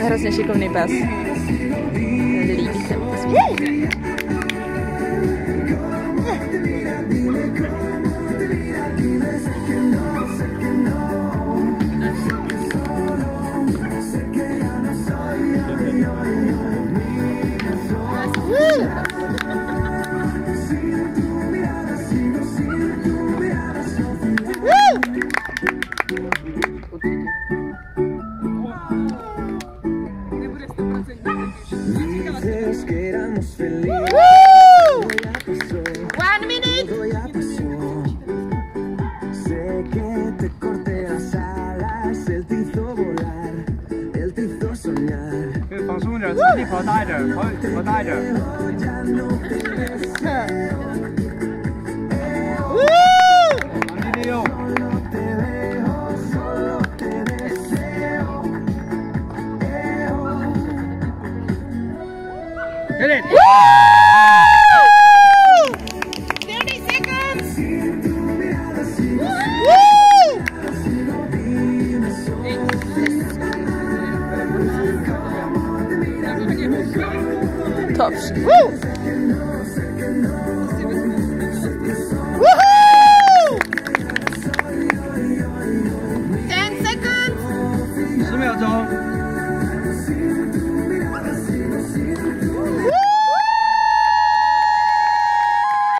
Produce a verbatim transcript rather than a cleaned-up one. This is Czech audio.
hrozně šikovný pes. Líbí se mu. One minute. Sé que te corté las alas, él te hizo volar, él te hizo soñar. 放松点，自己跑大一点，跑跑大一点。 Get it! thirty seconds. Tops. Woo!